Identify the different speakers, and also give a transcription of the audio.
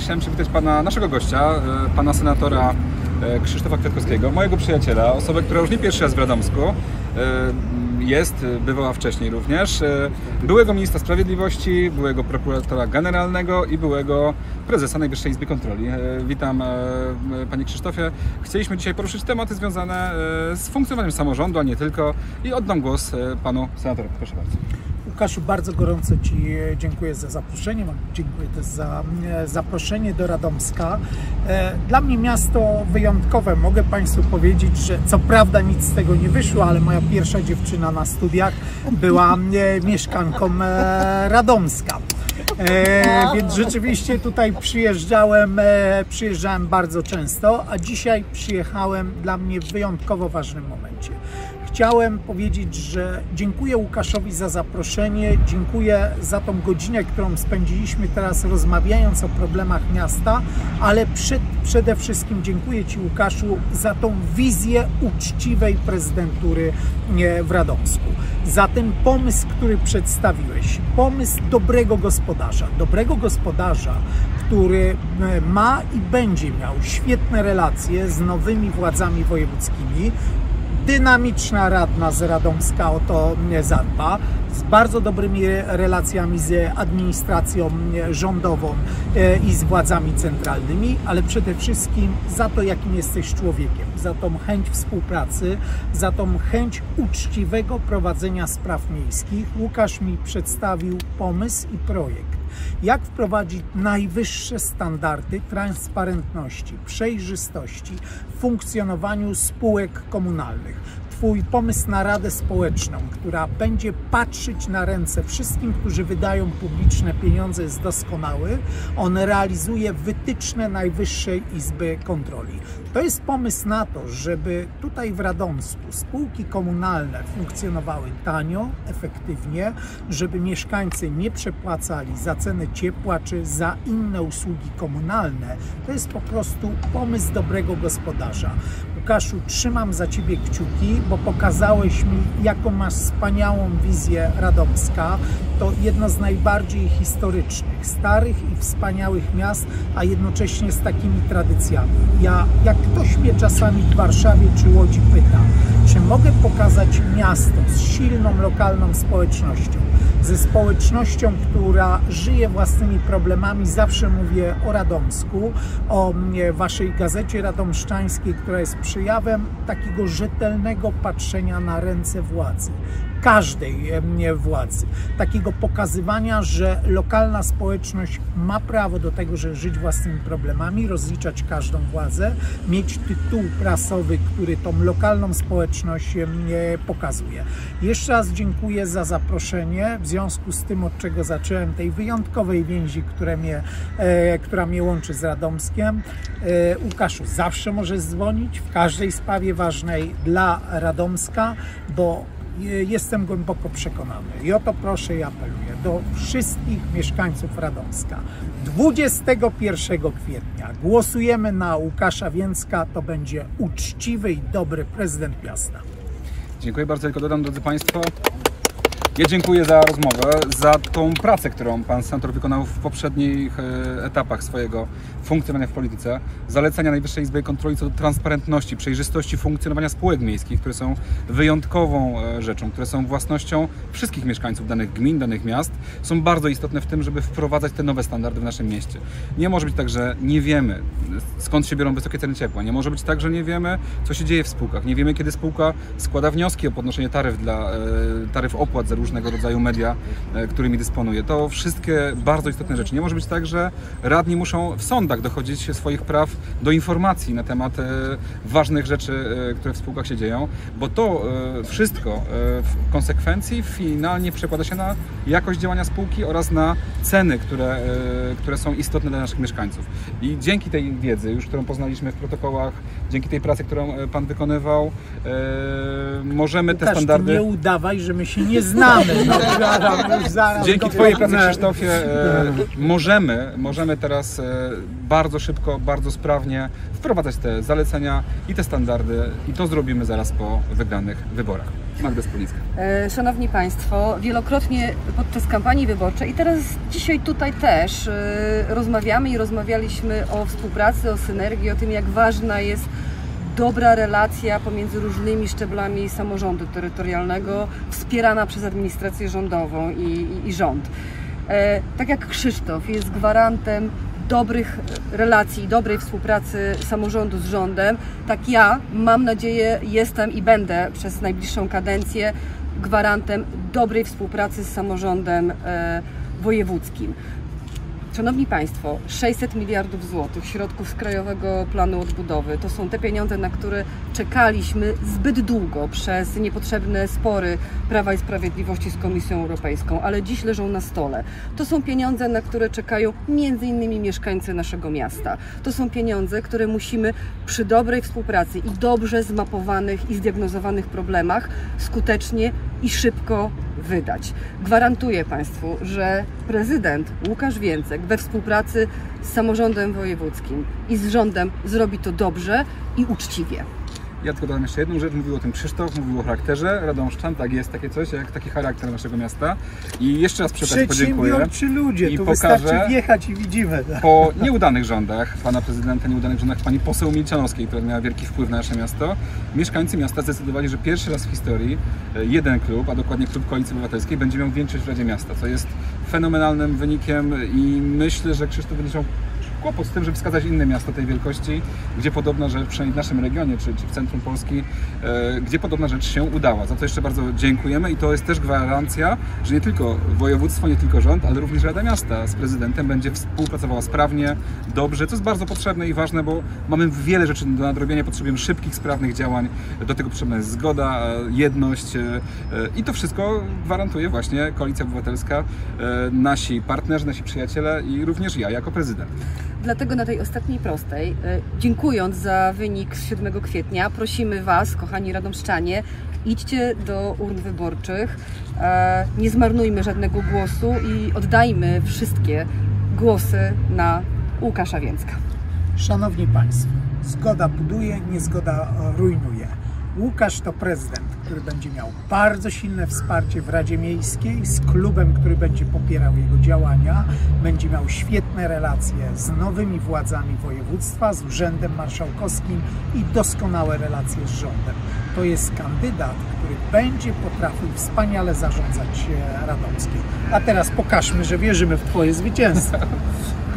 Speaker 1: chciałem przywitać naszego gościa, pana senatora Krzysztofa Kwiatkowskiego, mojego przyjaciela, osobę, która już nie pierwszy raz w Radomsku bywała wcześniej również, byłego ministra sprawiedliwości, byłego prokuratora generalnego i byłego prezesa Najwyższej Izby Kontroli. Witam, panie Krzysztofie. Chcieliśmy dzisiaj poruszyć tematy związane z funkcjonowaniem samorządu, a nie tylko, i oddam głos panu senatorowi. Proszę bardzo.
Speaker 2: Łukaszu, bardzo gorąco Ci dziękuję za zaproszenie. Dziękuję też za zaproszenie do Radomska. Dla mnie miasto wyjątkowe. Mogę Państwu powiedzieć, że co prawda nic z tego nie wyszło, ale moja pierwsza dziewczyna na studiach była mieszkanką Radomska. Więc rzeczywiście tutaj przyjeżdżałem bardzo często, a dzisiaj przyjechałem dla mnie w wyjątkowo ważnym momencie. Chciałem powiedzieć, że dziękuję Łukaszowi za zaproszenie, dziękuję za tą godzinę, którą spędziliśmy teraz rozmawiając o problemach miasta, ale przede wszystkim dziękuję Ci, Łukaszu, za tą wizję uczciwej prezydentury w Radomsku, za ten pomysł, który przedstawiłeś, pomysł dobrego gospodarza, który ma i będzie miał świetne relacje z nowymi władzami wojewódzkimi. Dynamiczna radna z Radomska o to zadba, z bardzo dobrymi relacjami z administracją rządową i z władzami centralnymi, ale przede wszystkim za to, jakim jesteś człowiekiem, za tą chęć współpracy, za tą chęć uczciwego prowadzenia spraw miejskich. Łukasz mi przedstawił pomysł i projekt, jak wprowadzić najwyższe standardy transparentności, przejrzystości w funkcjonowaniu spółek komunalnych. Twój pomysł na Radę Społeczną, która będzie patrzeć na ręce wszystkim, którzy wydają publiczne pieniądze, jest doskonały. On realizuje wytyczne Najwyższej Izby Kontroli. To jest pomysł na to, żeby tutaj w Radomsku spółki komunalne funkcjonowały tanio, efektywnie, żeby mieszkańcy nie przepłacali za cenę ciepła czy za inne usługi komunalne. To jest po prostu pomysł dobrego gospodarza. Łukaszu, trzymam za Ciebie kciuki, bo pokazałeś mi, jaką masz wspaniałą wizję Radomska. To jedno z najbardziej historycznych, starych i wspaniałych miast, a jednocześnie z takimi tradycjami. Jak ktoś mnie czasami w Warszawie czy Łodzi pyta, czy mogę pokazać miasto z silną lokalną społecznością, ze społecznością, która żyje własnymi problemami, zawsze mówię o Radomsku, o Waszej Gazecie Radomszczańskiej, która jest przejawem takiego rzetelnego patrzenia na ręce władzy, każdej władzy, takiego pokazywania, że lokalna społeczność ma prawo do tego, żeby żyć własnymi problemami, rozliczać każdą władzę, mieć tytuł prasowy, który tą lokalną społeczność pokazuje. Jeszcze raz dziękuję za zaproszenie, w związku z tym, od czego zacząłem, tej wyjątkowej więzi, która mnie łączy z Radomskiem. Łukaszu, zawsze możesz dzwonić w każdej sprawie ważnej dla Radomska, bo jestem głęboko przekonany i o to proszę i apeluję do wszystkich mieszkańców Radomska. 21 kwietnia głosujemy na Łukasza Więcka, to będzie uczciwy i dobry prezydent miasta.
Speaker 1: Dziękuję bardzo, tylko dodam, drodzy Państwo, ja dziękuję za rozmowę, za tą pracę, którą pan senator wykonał w poprzednich etapach swojego funkcjonowania w polityce. Zalecenia Najwyższej Izby Kontroli co do transparentności, przejrzystości funkcjonowania spółek miejskich, które są wyjątkową rzeczą, które są własnością wszystkich mieszkańców danych gmin, danych miast, są bardzo istotne w tym, żeby wprowadzać te nowe standardy w naszym mieście. Nie może być tak, że nie wiemy, skąd się biorą wysokie ceny ciepła. Nie może być tak, że nie wiemy, co się dzieje w spółkach. Nie wiemy, kiedy spółka składa wnioski o podnoszenie taryf opłat za różnego rodzaju media, którymi dysponuje. To wszystkie bardzo istotne rzeczy. Nie może być tak, że radni muszą w sądach dochodzić swoich praw do informacji na temat ważnych rzeczy, które w spółkach się dzieją, bo to wszystko w konsekwencji finalnie przekłada się na jakość działania spółki oraz na ceny, które są istotne dla naszych mieszkańców. I dzięki tej wiedzy, już którą poznaliśmy w protokołach, dzięki tej pracy, którą pan wykonywał, możemy
Speaker 2: Łukasz,
Speaker 1: te standardy...
Speaker 2: nie udawaj, że my się nie znamy. No,
Speaker 1: dzięki Twojej pracy, Krzysztofie, możemy teraz bardzo szybko, bardzo sprawnie wprowadzać te zalecenia i te standardy i to zrobimy zaraz po wygranych wyborach. Magda Spółnicka.
Speaker 3: Szanowni Państwo, wielokrotnie podczas kampanii wyborczej i teraz dzisiaj tutaj też rozmawiamy i rozmawialiśmy o współpracy, o synergii, o tym, jak ważna jest dobra relacja pomiędzy różnymi szczeblami samorządu terytorialnego, wspierana przez administrację rządową i rząd. Tak jak Krzysztof jest gwarantem dobrych relacji, dobrej współpracy samorządu z rządem, tak ja, mam nadzieję, jestem i będę przez najbliższą kadencję gwarantem dobrej współpracy z samorządem wojewódzkim. Szanowni Państwo, 600 miliardów złotych środków z Krajowego Planu Odbudowy to są te pieniądze, na które czekaliśmy zbyt długo przez niepotrzebne spory Prawa i Sprawiedliwości z Komisją Europejską, ale dziś leżą na stole. To są pieniądze, na które czekają m.in. mieszkańcy naszego miasta. To są pieniądze, które musimy przy dobrej współpracy i dobrze zmapowanych i zdiagnozowanych problemach skutecznie i szybko wydać. Gwarantuję Państwu, że prezydent Łukasz Więcek we współpracy z samorządem wojewódzkim i z rządem zrobi to dobrze i uczciwie.
Speaker 1: Ja tylko dodam jeszcze jedną rzecz, mówił o tym Krzysztof, mówił o charakterze radomszczan, tak jest takie coś, jak taki charakter naszego miasta. I jeszcze raz podziękuję.
Speaker 2: Przedsiębiorczy ludzie, tu wystarczy wjechać i widzimy.
Speaker 1: Po nieudanych rządach pana prezydenta, nieudanych rządach pani poseł Milczanowskiej, która miała wielki wpływ na nasze miasto, mieszkańcy miasta zdecydowali, że pierwszy raz w historii jeden klub, a dokładnie klub Koalicji Obywatelskiej, będzie miał większość w Radzie Miasta, co jest fenomenalnym wynikiem i myślę, że Krzysztof będzie miał kłopot z tym, żeby wskazać inne miasta tej wielkości, gdzie podobna rzecz, przynajmniej w naszym regionie, czy w centrum Polski, gdzie podobna rzecz się udała. Za to jeszcze bardzo dziękujemy i to jest też gwarancja, że nie tylko województwo, nie tylko rząd, ale również Rada Miasta z prezydentem będzie współpracowała sprawnie, dobrze, co jest bardzo potrzebne i ważne, bo mamy wiele rzeczy do nadrobienia, potrzebujemy szybkich, sprawnych działań, do tego potrzebna jest zgoda, jedność i to wszystko gwarantuje właśnie Koalicja Obywatelska, nasi partnerzy, nasi przyjaciele i również ja jako prezydent.
Speaker 3: Dlatego na tej ostatniej prostej, dziękując za wynik z 7 kwietnia, prosimy Was, kochani radomszczanie, idźcie do urn wyborczych, nie zmarnujmy żadnego głosu i oddajmy wszystkie głosy na Łukasza Więcka.
Speaker 2: Szanowni Państwo, zgoda buduje, niezgoda rujnuje. Łukasz to prezydent, który będzie miał bardzo silne wsparcie w Radzie Miejskiej z klubem, który będzie popierał jego działania, będzie miał świetne relacje z nowymi władzami województwa, z Urzędem Marszałkowskim i doskonałe relacje z rządem. To jest kandydat, który będzie potrafił wspaniale zarządzać Radomskiem. A teraz pokażmy, że wierzymy w Twoje zwycięstwo.